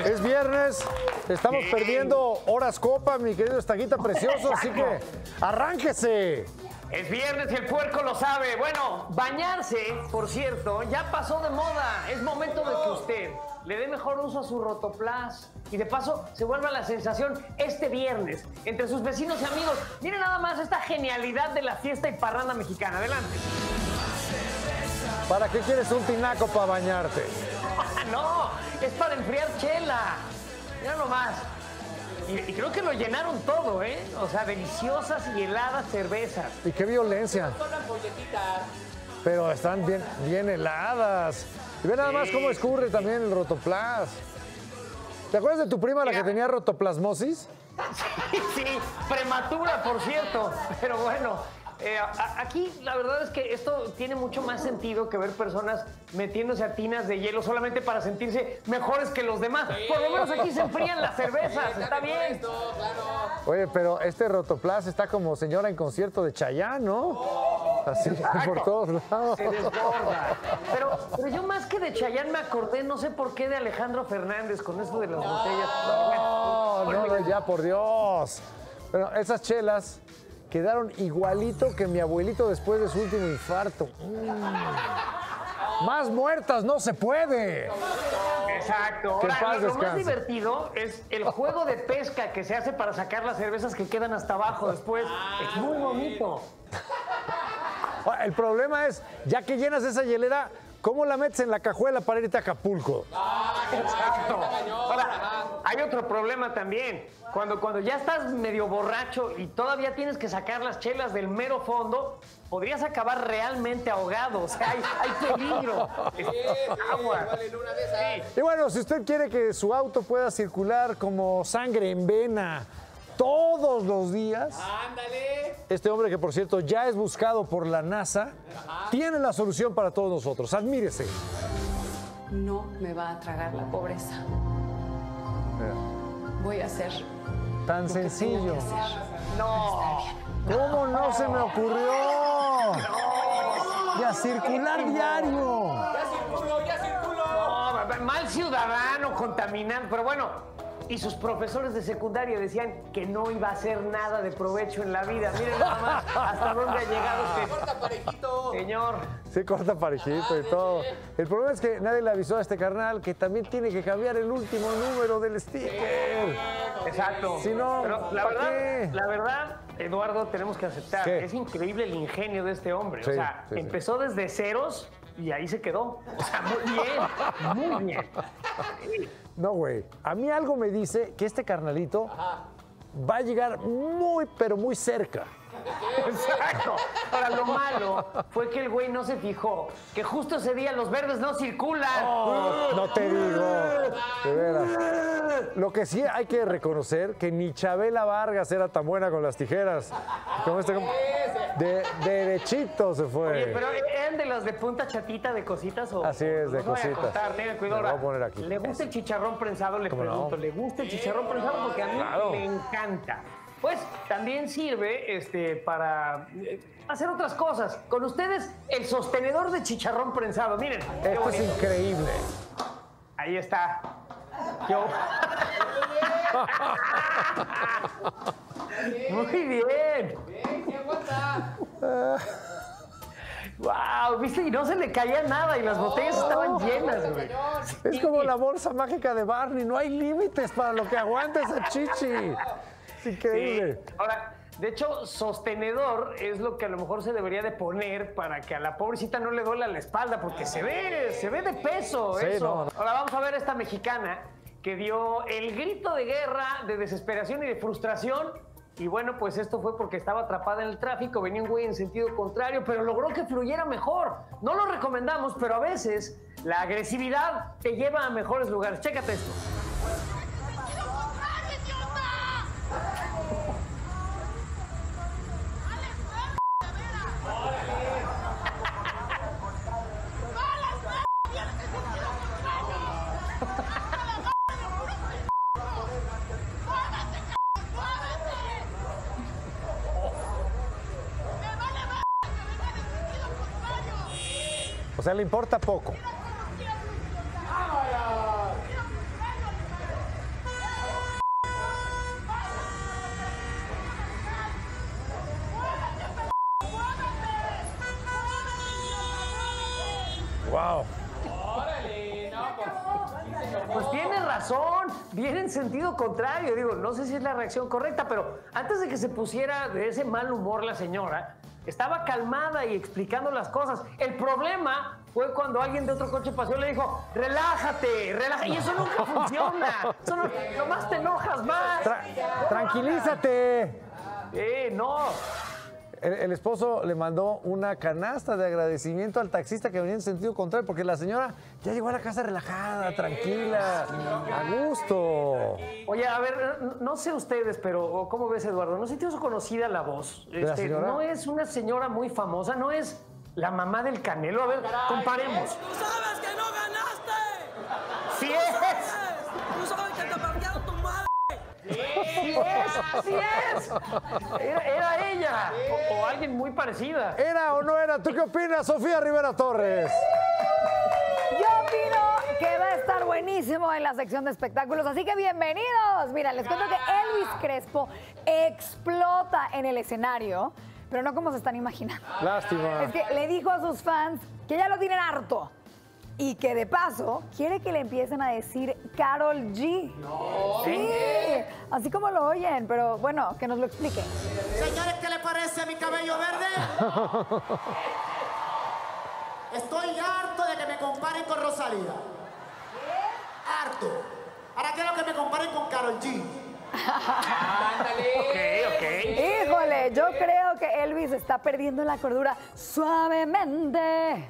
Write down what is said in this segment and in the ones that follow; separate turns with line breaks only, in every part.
Es viernes, estamos perdiendo horas copa, mi querido Estaguita precioso, así que arránquese.
Es viernes y el puerco lo sabe. Bueno, bañarse, por cierto, ya pasó de moda. Es momento de que usted le dé mejor uso a su Rotoplas y de paso se vuelva la sensación este viernes entre sus vecinos y amigos. Miren nada más esta genialidad de la fiesta y parranda mexicana. Adelante.
¿Para qué quieres un tinaco para bañarte?
No, es para enfriar chela. Mira nomás. Y creo que lo llenaron todo, ¿eh? O sea, deliciosas y heladas cervezas.
Y qué violencia. Pero están bien heladas. Y ve nada más cómo escurre también el Rotoplas. ¿Te acuerdas de tu prima, la que tenía rotoplasmosis?
Sí, prematura, por cierto. Pero bueno, aquí la verdad es que esto tiene mucho más sentido que ver personas metiéndose a tinas de hielo solamente para sentirse mejores que los demás. Por lo menos aquí se enfrían las cervezas, está bien.
Oye, pero este Rotoplas está como señora en concierto de Chayanne, ¿no? Así, por todos lados.
Se desborda. Pero yo más que de Chayanne me acordé, no sé por qué, de Alejandro Fernández con esto de las botellas.
No, ya, por Dios. Bueno, esas chelas quedaron igualito que mi abuelito después de su último infarto. Más muertas no se puede.
Exacto.
Que en
Ahora,
paz
lo más
descanse.
divertido es el juego de pesca que se hace para sacar las cervezas que quedan hasta abajo después. Es muy bonito.
El problema es, ya que llenas esa hielera, ¿cómo la metes en la cajuela para irte a Acapulco?
Exacto. Ahora, hay otro problema también. Cuando ya estás medio borracho y todavía tienes que sacar las chelas del mero fondo, podrías acabar realmente ahogado. O sea, hay peligro. Agua.
Y bueno, si usted quiere que su auto pueda circular como sangre en vena todos los días,
¡Ándale!
este hombre, que por cierto ya es buscado por la NASA, tiene la solución para todos nosotros. Admírese.
No me va a tragar la pobreza. Voy a hacer
Tan
lo que tenga
sencillo.
que hacer.
No.
¿Cómo no se me ocurrió? Y a circular diario.
¡Ya circuló!
No, mal ciudadano, contaminante. Pero bueno, y sus profesores de secundaria decían que no iba a hacer nada de provecho en la vida. Miren nada más hasta dónde ha llegado este
¡Corta parejito!
señor.
Sí, corta parejito y todo. El problema es que nadie le avisó a este carnal que también tiene que cambiar el último número del sticker.
Exacto.
Si no,
pero la verdad, Eduardo, tenemos que aceptar,
¿Qué?
es increíble el ingenio de este hombre.
Sí,
o sea,
sí, sí.
empezó desde ceros y ahí se quedó. O sea, muy bien.
No, güey. A mí algo me dice que este carnalito va a llegar muy, pero muy cerca.
Exacto. Ahora, lo malo fue que el güey no se fijó que justo ese día los verdes no circulan.
Oh, no te digo. De veras. Lo que sí hay que reconocer que ni Chabela Vargas era tan buena con las tijeras. Como derechito se fue.
Oye, pero ¿eran de las de punta chatita de cositas o?
Así es, de
no se vaya a
cositas.
contar, tengan cuidado.
Me lo voy a
Ahora,
poner aquí.
¿le gusta el chicharrón prensado? Le
¿Cómo no?
pregunto, ¿le gusta el chicharrón prensado? Porque a mí
Claro.
me encanta. Pues también sirve para hacer otras cosas. Con ustedes, el sostenedor de chicharrón prensado. Miren. qué
Esto es
bonito.
increíble.
Ahí está. Yo. Muy bien.
¡Ven, qué aguanta!
Wow, viste, y no se le caía nada y las botellas estaban llenas, güey.
Es como la bolsa mágica de Barney. No hay límites para lo que aguanta esa chichi. Es increíble.
Sí. Ahora, de hecho, sostenedor es lo que a lo mejor se debería de poner para que a la pobrecita no le duela la espalda, porque se ve de peso
Sí,
eso.
no.
Ahora vamos a ver a esta mexicana que dio el grito de guerra, de desesperación y de frustración. Y bueno, pues esto fue porque estaba atrapada en el tráfico, venía un güey en sentido contrario, pero logró que fluyera mejor. No lo recomendamos, pero a veces la agresividad te lleva a mejores lugares. Chécate esto.
O sea, le importa poco. Wow.
Órale, no,
Pues tiene razón, viene en sentido contrario. Digo, no sé si es la reacción correcta, pero antes de que se pusiera de ese mal humor la señora, estaba calmada y explicando las cosas. El problema fue cuando alguien de otro coche pasó y le dijo, relájate, relájate. Y eso nunca funciona. Eso no, nomás te enojas más.
Tranquilízate.
No.
El esposo le mandó una canasta de agradecimiento al taxista que venía en sentido contrario, porque la señora ya llegó a la casa relajada, tranquila, a gusto.
Oye, a ver, no sé ustedes, pero ¿cómo ves, Eduardo? ¿No sintió conocida la voz?
la señora?
No es una señora muy famosa, no es la mamá del Canelo. A ver, comparemos.
¡Tú sabes que no ganaste!
¡Sí es!
¡Tú sabes que te partieron tu madre!
¡Sí es! ¡Sí es! Era ella. O alguien muy parecida.
¿Era o no era? ¿Tú qué opinas, Sofía Rivera Torres?
Yo opino que va a estar buenísimo en la sección de espectáculos, así que bienvenidos. Mira, les cuento que Elvis Crespo explota en el escenario, pero no como se están imaginando.
Lástima.
Es que le dijo a sus fans que ya lo tienen harto y que de paso quiere que le empiecen a decir Karol G. Sí, así como lo oyen, pero bueno, que nos lo explique.
Señores, ¿qué les parece mi cabello verde? Estoy harto de que me comparen con Rosalía. Harto. Ahora quiero que me comparen con Karol G.
ándale.
Híjole, yo creo que Elvis está perdiendo la cordura suavemente.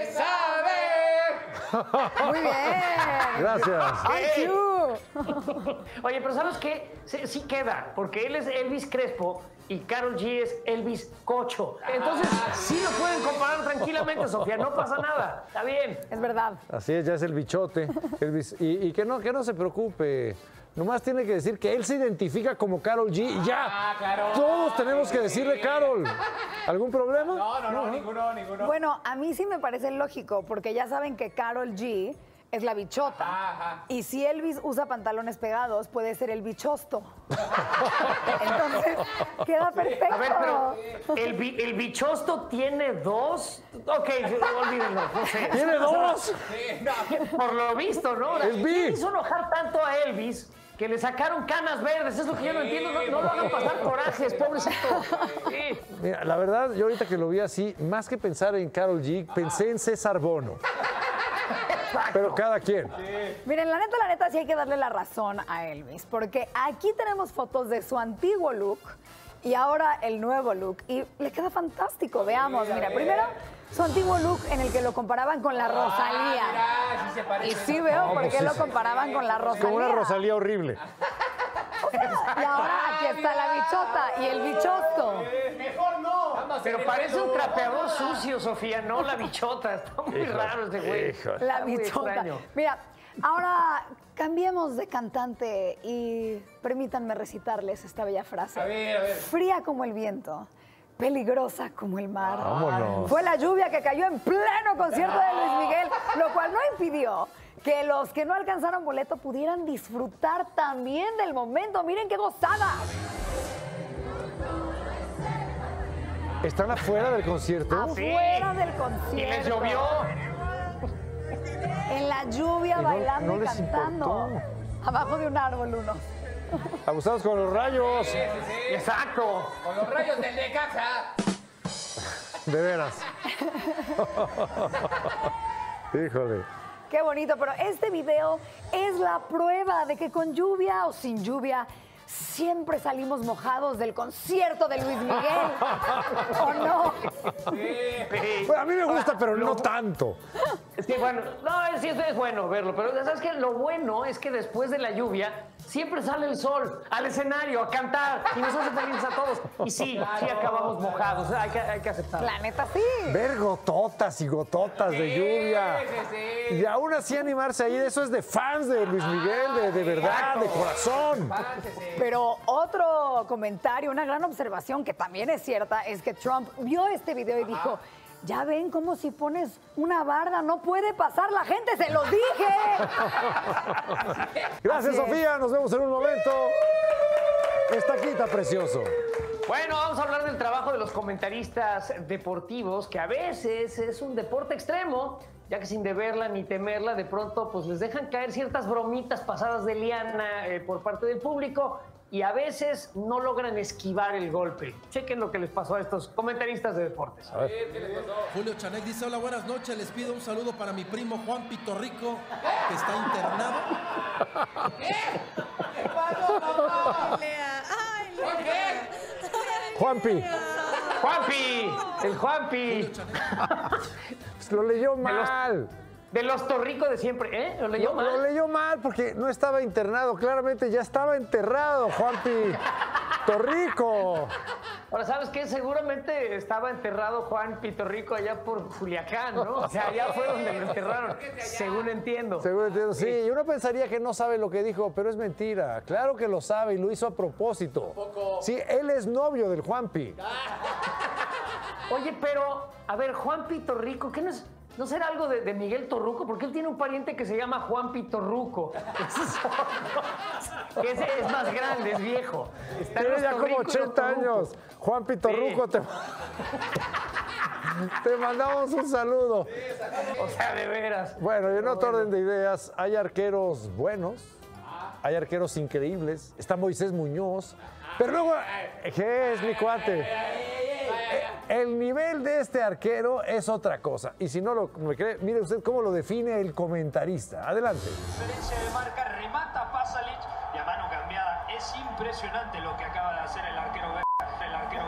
Muy bien.
Gracias.
Thank you.
Oye, pero ¿sabes qué? Sí queda, porque él es Elvis Crespo y Karol G es Elvis Cocho. Entonces, sí lo pueden comparar tranquilamente, Sofía, no pasa nada. Está bien.
Es verdad.
Así es, ya es el bichote, Elvis. Y que no se preocupe. Nomás tiene que decir que él se identifica como Karol G y ya.
Karol.
Todos tenemos que decirle Karol. ¿Algún problema?
No, ninguno.
Bueno, a mí sí me parece lógico, porque ya saben que Karol G es la bichota.
Ajá.
Y si Elvis usa pantalones pegados, puede ser el bichosto. Entonces, queda perfecto.
A ver, pero ¿el bichosto tiene dos? Ok, olvídenlo, no sé.
¿Tiene dos?
Por lo visto, ¿no?
Es bi.
¿Quién hizo enojar tanto a Elvis que le sacaron canas verdes? Es lo que yo no entiendo. No lo hagan pasar corajes, pobrecito. Sí.
Mira, la verdad, yo ahorita que lo vi así, más que pensar en Karol G, pensé en César Bono. Pero cada quien.
Miren, la neta, sí hay que darle la razón a Elvis, porque aquí tenemos fotos de su antiguo look y ahora el nuevo look, y le queda fantástico. Veamos, mira, primero su antiguo look en el que lo comparaban con la Rosalía.
Sí se parece.
Y sí veo por qué lo comparaban con la Rosalía.
Como una Rosalía horrible.
Y ahora aquí está la bichota y el bichosto.
Mejor no.
Pero parece un trapeador sucio, Sofía, no la bichota. Está muy raro este güey.
Híjole.
La
Está muy
bichota.
extraño.
Mira, ahora cambiemos de cantante y permítanme recitarles esta bella frase.
A ver.
Fría como el viento, peligrosa como el mar.
Vámonos.
Fue la lluvia que cayó en pleno concierto de Luis Miguel, lo cual no impidió que los que no alcanzaron boleto pudieran disfrutar también del momento. Miren qué gozada.
¿Están afuera del concierto?
Afuera del concierto.
Y les llovió.
En la lluvia,
Y
bailando
no
y
les
cantando.
importó.
Abajo de un árbol uno.
Abusados con los rayos.
Exacto.
Con los rayos del Necaxa.
De veras. Híjole.
Qué bonito, pero este video es la prueba de que con lluvia o sin lluvia siempre salimos mojados del concierto de Luis Miguel. ¿O no?
Bueno, a mí me gusta, pero no tanto.
Sí, bueno, no, sí, es bueno verlo, pero ¿sabes qué? Lo bueno es que después de la lluvia siempre sale el sol al escenario a cantar y nos hace felices a todos. Y sí acabamos mojados, hay que aceptarlo.
La neta, sí.
Ver gototas y gototas de lluvia.
Sí.
Y aún así animarse ahí, eso es de fans de Luis Miguel, de verdad, de corazón.
Pero otro comentario, una gran observación que también es cierta, es que Trump vio este video y dijo, ya ven cómo si pones una barda no puede pasar la gente, se los dije.
Gracias,
Así es.
Sofía. Nos vemos en un momento. Estaquita precioso.
Bueno, vamos a hablar del trabajo de los comentaristas deportivos, que a veces es un deporte extremo ya que sin deberla ni temerla, de pronto pues les dejan caer ciertas bromitas pasadas de liana por parte del público y a veces no logran esquivar el golpe. Chequen lo que les pasó a estos comentaristas de deportes.
A ver.
Julio Chanek dice, hola, buenas noches, les pido un saludo para mi primo Juan Pitorrico, que está internado.
Juanpi.
¡Juanpi! ¡El Juanpi!
Lo leyó mal.
De los Torricos de siempre, ¿eh? ¿Lo leyó mal?
Lo leyó mal porque no estaba internado. Claramente ya estaba enterrado, Juanpi. Torrico.
Ahora, ¿sabes qué? Seguramente estaba enterrado Juan Pitorrico allá por Culiacán, ¿no? O sea, allá fue donde lo enterraron, según entiendo.
Según entiendo, sí. Y uno pensaría que no sabe lo que dijo, pero es mentira. Claro que lo sabe y lo hizo a propósito. Sí, él es novio del Juanpi.
Oye, pero, a ver, Juan Pitorrico, ¿qué no es? ¿No será algo de Miguel Torruco? Porque él tiene un pariente que se llama Juan Pitorruco. Ese es más grande, es viejo.
Tiene ya como 80 años. Juan Pitorruco, sí. Te mandamos un saludo.
O sea, de veras.
Bueno, y en otro orden de ideas, hay arqueros buenos, hay arqueros increíbles. Está Moisés Muñoz. Pero luego, ¿qué es mi cuate? El nivel de este arquero es otra cosa. Y si no me cree, mire usted cómo lo define el comentarista. Adelante.
Diferencia de marca, remata Pasalic y a mano cambiada. Es impresionante lo que acaba de hacer el arquero. El arquero.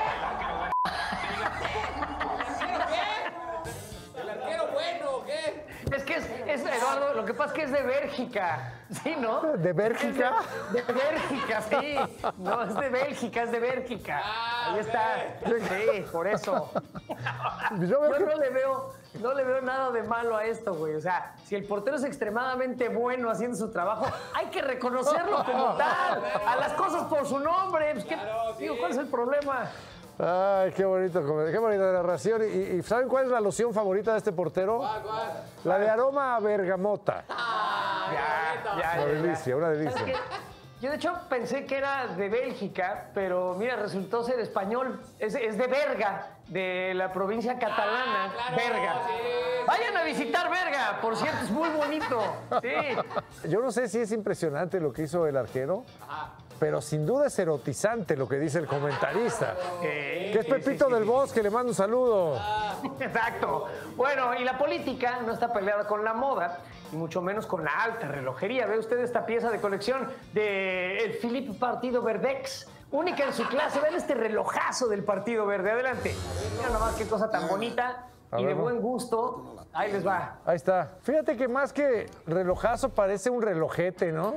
¿El arquero bueno o qué?
Es que es Eduardo, lo que pasa es que es de Bélgica, ¿sí, no?
¿De Bélgica?
De Bélgica, sí. No, es de Bélgica, es de Bélgica. Ahí está. Sí, por eso. Yo no le veo nada de malo a esto, güey. O sea, si el portero es extremadamente bueno haciendo su trabajo, hay que reconocerlo como tal. A las cosas por su nombre. Pues, digo, ¿cuál es el problema?
Ay, qué bonito, qué bonita narración. ¿Y saben cuál es la loción favorita de este portero?
¿Cuál?
La de aroma a bergamota. Una delicia, una delicia.
Yo de hecho pensé que era de Bélgica, pero mira, resultó ser español. Es de Berga, de la provincia catalana.
Claro,
Berga.
Sí.
Vayan a visitar Berga, por cierto, es muy bonito. Sí.
Yo no sé si es impresionante lo que hizo el arquero, pero sin duda es erotizante lo que dice el comentarista. Que es Pepito del Bosque, le mando un saludo.
Exacto. Bueno, y la política no está peleada con la moda, y mucho menos con la alta relojería. Ve usted esta pieza de colección del Philippe Partido Verdex, única en su clase. Vean este relojazo del Partido Verde. Adelante. Mira nomás qué cosa tan bonita y de buen gusto. Ahí les va.
Ahí está. Fíjate que más que relojazo parece un relojete, ¿no?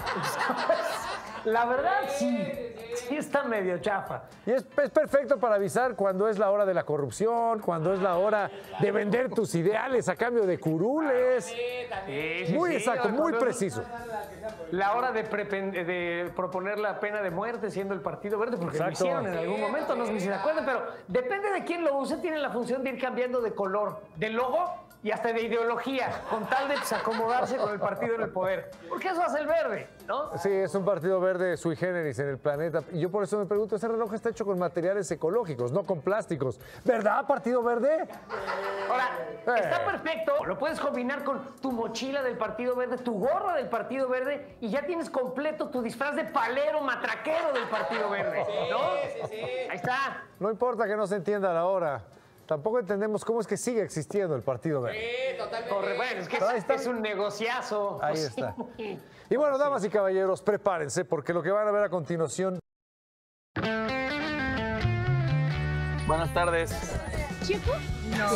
La verdad, sí está medio chafa.
Y es perfecto para avisar cuando es la hora de la corrupción, cuando es la hora de vender tus ideales a cambio de curules. Muy exacto, muy preciso.
La hora de proponer la pena de muerte siendo el Partido Verde, porque lo hicieron en algún momento, no sé si se acuerdan, pero depende de quién lo use, tiene la función de ir cambiando de color, de logo y hasta de ideología, con tal de acomodarse con el partido en el poder. Porque eso hace el verde, ¿no?
Sí, es un partido verde sui generis en el planeta. Y yo por eso me pregunto, ese reloj está hecho con materiales ecológicos, no con plásticos. ¿Verdad, Partido Verde?
Ahora, está perfecto. Lo puedes combinar con tu mochila del Partido Verde, tu gorra del Partido Verde, y ya tienes completo tu disfraz de palero matraquero del Partido Verde, ¿no?
Sí.
Ahí está.
No importa que no se entienda la hora. Tampoco entendemos cómo es que sigue existiendo el Partido Verde.
Sí, totalmente.
Bueno, es que es un negociazo.
Ahí está. Y bueno, damas y caballeros, prepárense porque lo que van a ver a continuación...
Buenas tardes.
¿Chico? No.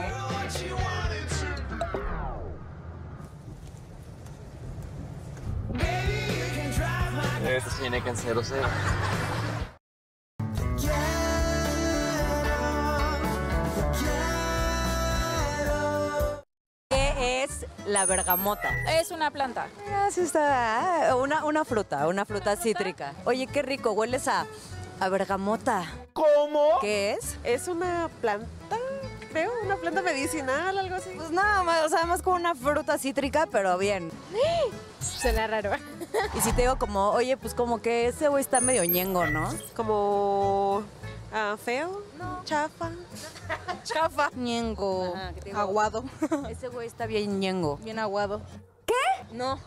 Este se viene en 00.
¿Qué es la bergamota?
Es una planta.
Sí está. Una fruta cítrica. Oye, qué rico, hueles a bergamota.
¿Cómo?
¿Qué es?
Es una planta, creo, una planta medicinal, algo así.
Pues nada más, o sea, más como una fruta cítrica, pero bien.
Suena raro.
Y si te digo como, oye, pues como que ese güey está medio ñengo, ¿no?
Como Feo.
No.
Chafa.
Chafa.
Ñengo.
Ajá, ¿qué te digo?
Aguado.
Ese güey está bien ñengo.
Bien aguado.
No.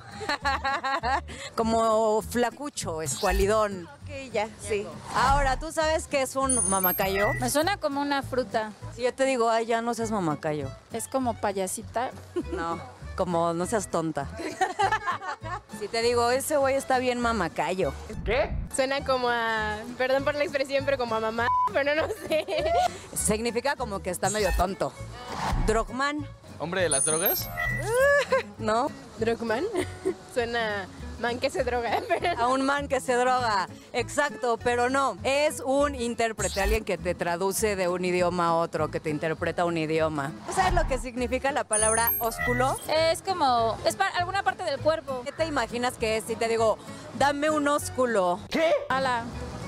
Como flacucho, escualidón.
Ok, ya, sí.
Ahora, ¿tú sabes qué es un mamacayo?
Me suena como una fruta.
Si yo te digo, ay, ya no seas mamacayo.
Es como payasita.
No, como no seas tonta. Si te digo, ese güey está bien mamacayo.
¿Qué?
Suena como a, perdón por la expresión, pero como a mamá, pero no sé.
Significa como que está medio tonto. Drogman.
¿Hombre de las drogas?
¿No?
¿Drogman? Suena man que se droga, pero...
A un man que se droga. Exacto, pero no. Es un intérprete, alguien que te traduce de un idioma a otro, que te interpreta un idioma. ¿Tú sabes lo que significa la palabra ósculo?
Es como, es para alguna parte del cuerpo.
¿Qué te imaginas que es si te digo, dame un ósculo?
¿Qué?
Ala.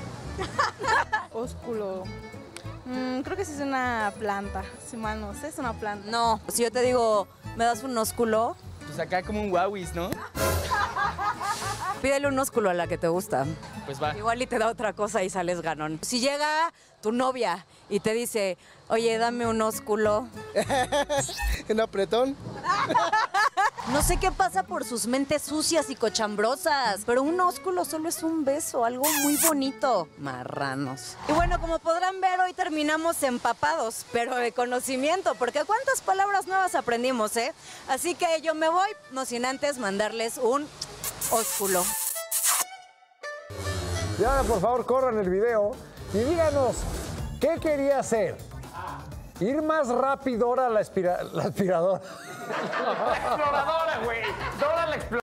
Ósculo. Creo que sí es una planta. Si mal no sé, es una planta.
No, si yo te digo, ¿me das un ósculo?
Pues acá como un guauis, ¿no?
Pídele un ósculo a la que te gusta.
Pues va.
Igual y te da otra cosa y sales ganón. Si llega tu novia y te dice, oye, dame un ósculo.
¿Un apretón?
No sé qué pasa por sus mentes sucias y cochambrosas, pero un ósculo solo es un beso, algo muy bonito. Marranos. Y bueno, como podrán ver, hoy terminamos empapados, pero de conocimiento, porque cuántas palabras nuevas aprendimos, ¿eh? Así que yo me voy, no sin antes mandarles un ósculo.
Ya, por favor, corran el video y díganos, ¿qué quería hacer? ¿Ir más rápido a la aspiradora?
La exploradora, güey. Dora la exploradora.